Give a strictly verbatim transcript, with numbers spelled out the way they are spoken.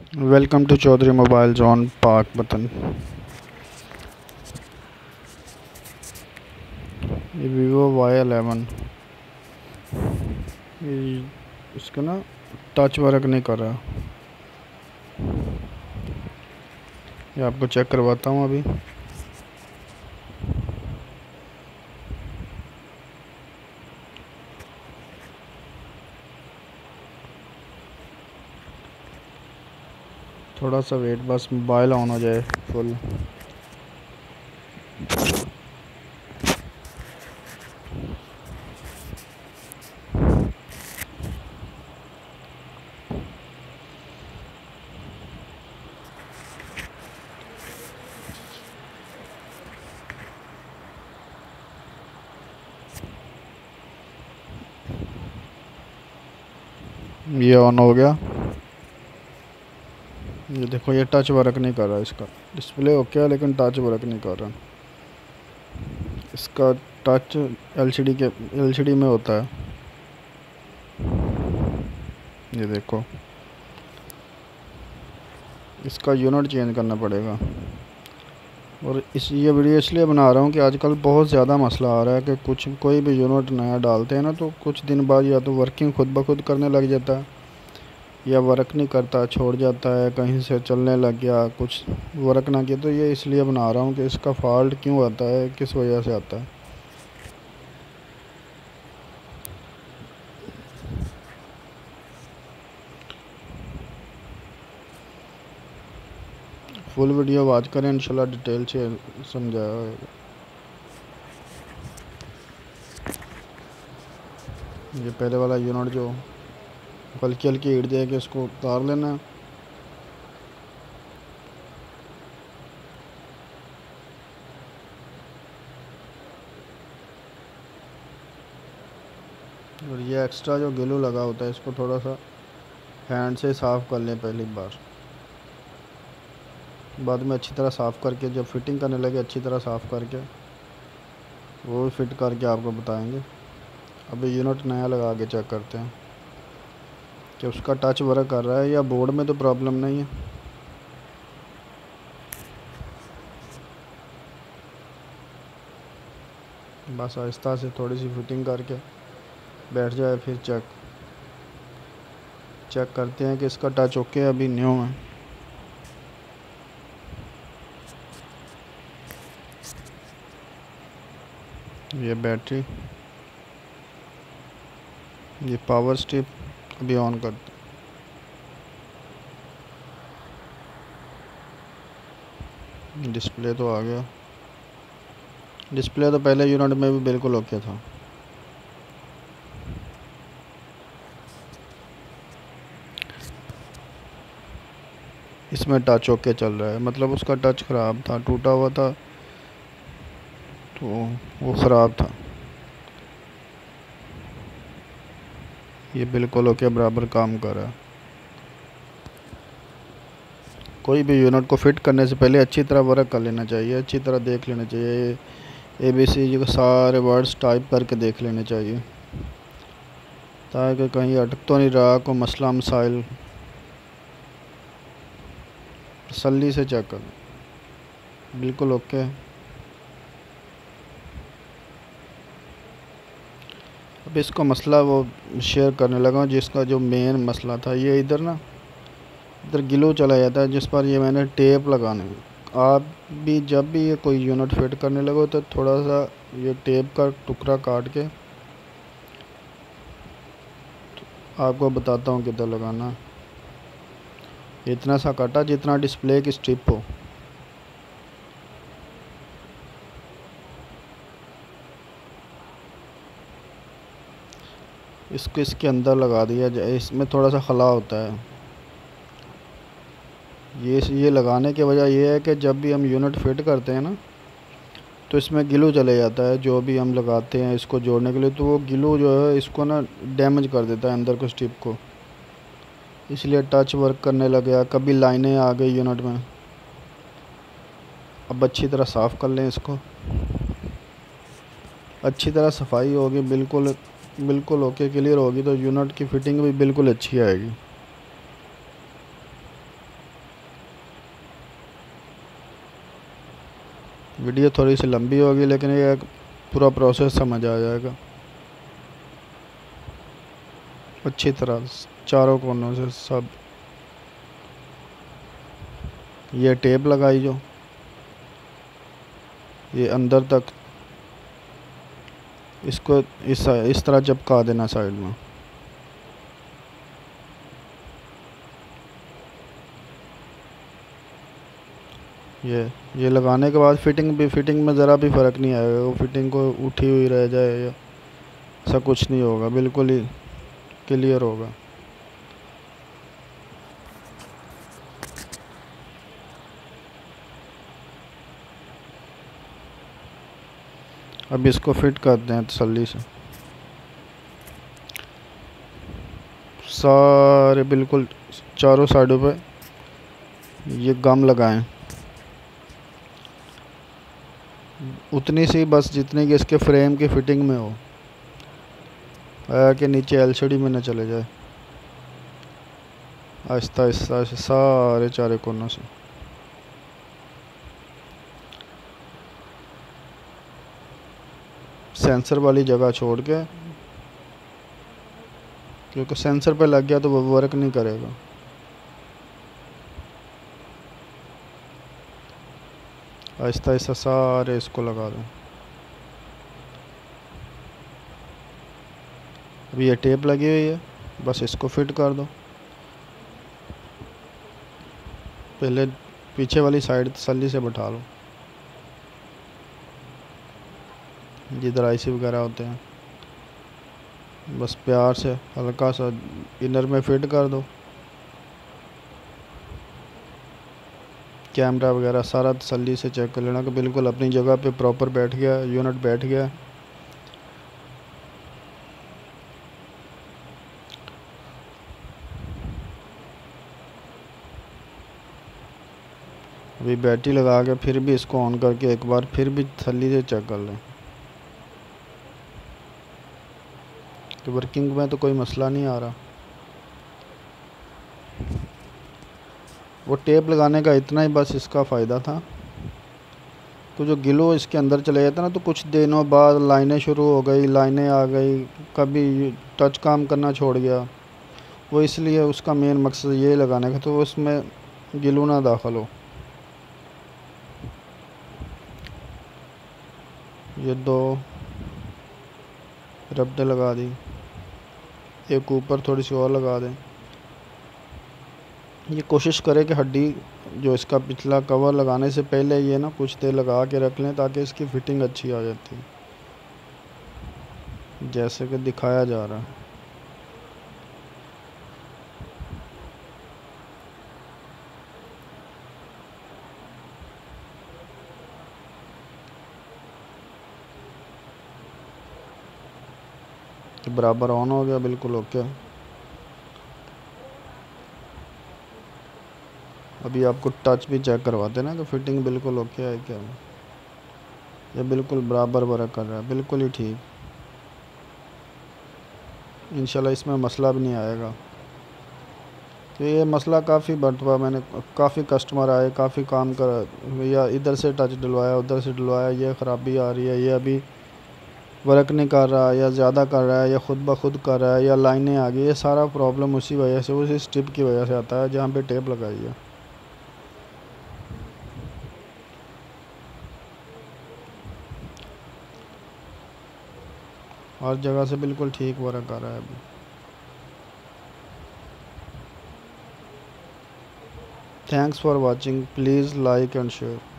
Welcome to Chaudhary mobile zone Pak Watan. ये Vivo Y eleven, ये इसका ना टच वर्क नहीं कर रहा। ये आपको चेक करवाता हूँ अभी। थोड़ा सा वेट, बस मोबाइल ऑन हो जाए फुल। ये ऑन हो गया। ये देखो, ये टच वर्क नहीं कर रहा। इसका डिस्प्ले ओके है लेकिन टच वर्क नहीं कर रहा। इसका टच एलसीडी के एलसीडी में होता है। ये देखो, इसका यूनिट चेंज करना पड़ेगा। और इस ये वीडियो इसलिए बना रहा हूँ कि आजकल बहुत ज़्यादा मसला आ रहा है कि कुछ कोई भी यूनिट नया डालते हैं ना, तो कुछ दिन बाद या तो वर्किंग खुद ब खुद करने लग जाता है या वर्क नहीं करता, छोड़ जाता है, कहीं से चलने लग गया, कुछ वर्क ना किया। तो ये इसलिए बना रहा हूँ कि इसका फॉल्ट क्यों आता है, किस वजह से आता है। फुल वीडियो वॉच करें, इंशाल्लाह डिटेल से समझाया होगा। ये पहले वाला यूनिट जो हल्की हल्की हीट दे के इसको उतार लेना है। और ये एक्स्ट्रा जो ग्लू लगा होता है, इसको थोड़ा सा हैंड से साफ़ कर लें पहली बार। बाद में अच्छी तरह साफ़ करके जब फिटिंग करने लगे अच्छी तरह साफ़ करके वो भी फिट करके आपको बताएंगे। अभी यूनिट नया लगा के चेक करते हैं कि उसका टच वर्क कर रहा है या बोर्ड में तो प्रॉब्लम नहीं है। बस आहिस्ता से थोड़ी सी फिटिंग करके बैठ जाए, फिर चेक चेक करते हैं कि इसका टच ओके है, अभी न्यू है। ये बैटरी, ये पावर स्ट्रिप अभी ऑन करते हैं। डिस्प्ले तो आ गया। डिस्प्ले तो पहले यूनिट में भी बिल्कुल ओके था। इसमें टच ओके चल रहा है, मतलब उसका टच ख़राब था, टूटा हुआ था, तो वो ख़राब था। ये बिल्कुल ओके बराबर काम कर रहा है। कोई भी यूनिट को फिट करने से पहले अच्छी तरह वर्क कर लेना चाहिए, अच्छी तरह देख लेना चाहिए। ए बी सी जी के सारे वर्ड्स टाइप करके देख लेने चाहिए ताकि कहीं अटक तो नहीं रहा, कोई मसला मसाइल तसल्ली से चेक कर। बिल्कुल ओके। अब इसको मसला वो शेयर करने लगा हूँ, जिसका जो मेन मसला था ये इधर ना इधर ग्लू चला जाता है, जिस पर ये मैंने टेप लगाने। आप भी जब भी ये कोई यूनिट फिट करने लगो तो थोड़ा सा ये टेप का टुकड़ा काट के आपको बताता हूँ किधर लगाना। इतना सा काटा जितना डिस्प्ले की स्ट्रिप हो। इसको इसके अंदर लगा दिया जाए। इसमें थोड़ा सा खला होता है। ये ये लगाने की वजह यह है कि जब भी हम यूनिट फिट करते हैं ना, तो इसमें ग्लू चले जाता है जो भी हम लगाते हैं इसको जोड़ने के लिए, तो वो ग्लू जो है इसको ना डैमेज कर देता है अंदर को स्ट्रिप को। इसलिए टच वर्क करने लग गया, कभी लाइनें आ गई यूनिट में। अब अच्छी तरह साफ़ कर लें इसको। अच्छी तरह सफाई होगी, बिल्कुल बिल्कुल ओके क्लियर होगी, तो यूनिट की फ़िटिंग भी बिल्कुल अच्छी आएगी। वीडियो थोड़ी सी लंबी होगी लेकिन ये पूरा प्रोसेस समझ आ जाएगा अच्छी तरह चारों कोनों से सब। ये टेप लगाई जो ये अंदर तक, इसको इस इस तरह चिपका देना साइड में। ये ये लगाने के बाद फिटिंग भी फिटिंग में ज़रा भी फ़र्क नहीं आएगा, वो फिटिंग को उठी हुई रह जाए या ऐसा कुछ नहीं होगा, बिल्कुल ही क्लियर होगा। अब इसको फिट करते हैं तसल्ली से सारे, बिल्कुल चारों साइडों पे ये गम लगाएं उतनी सी बस जितनी कि इसके फ्रेम की फिटिंग में हो, आया कि नीचे एलसीडी में न चले जाए। आहिस्ता आहिस्ता सारे चारे कोनों से सेंसर वाली जगह छोड़ के, क्योंकि सेंसर पे लग गया तो वो वर्क नहीं करेगा। आहिस्ता आहिस्ता सारे इसको लगा दें। अभी ये टेप लगी हुई है, बस इसको फिट कर दो। पहले पीछे वाली साइड तसल्ली से बैठा लो, जिधर आईसी वगैरह होते हैं, बस प्यार से हल्का सा इनर में फिट कर दो। कैमरा वगैरह सारा तसल्ली से चेक कर लेना कि बिल्कुल अपनी जगह पे प्रॉपर बैठ गया, यूनिट बैठ गया। अभी बैटरी लगा के फिर भी इसको ऑन करके एक बार फिर भी तसल्ली से चेक कर लें कि वर्किंग में तो कोई मसला नहीं आ रहा। वो टेप लगाने का इतना ही बस इसका फ़ायदा था, तो जो गिलो इसके अंदर चले जाता ना तो कुछ दिनों बाद लाइनें शुरू हो गई, लाइनें आ गई, कभी टच काम करना छोड़ गया। वो इसलिए उसका मेन मकसद ये लगाने का तो उसमें गिलो ना दाखिल हो। ये दो रबड़े लगा दी, एक ऊपर थोड़ी सी और लगा दें। ये कोशिश करें कि हड्डी जो इसका पिछला कवर लगाने से पहले ये ना कुछ देर लगा के रख लें ताकि इसकी फिटिंग अच्छी आ जाती है, जैसे कि दिखाया जा रहा है। बराबर ऑन हो गया, बिल्कुल ओके। अभी आपको टच भी चेक करवाते ना कि फिटिंग बिल्कुल ओके है क्या। ये बिल्कुल बराबर वर्क कर रहा है, बिल्कुल ही ठीक। इंशाल्लाह इसमें मसला भी नहीं आएगा। तो ये मसला काफ़ी बढ़ता, मैंने काफ़ी कस्टमर आए, काफ़ी काम कर या इधर से टच डलवाया उधर से डलवाया, ये ख़राबी आ रही है, ये अभी वर्क नहीं कर रहा या ज़्यादा कर रहा है या ख़ुद ब खुद कर रहा है या लाइनें आ गई। ये सारा प्रॉब्लम उसी वजह से, उसी स्ट्रिप की वजह से आता है जहाँ पे टेप लगाई है। हर जगह से बिल्कुल ठीक वर्क कर रहा है अभी। Thanks for watching, please like and share.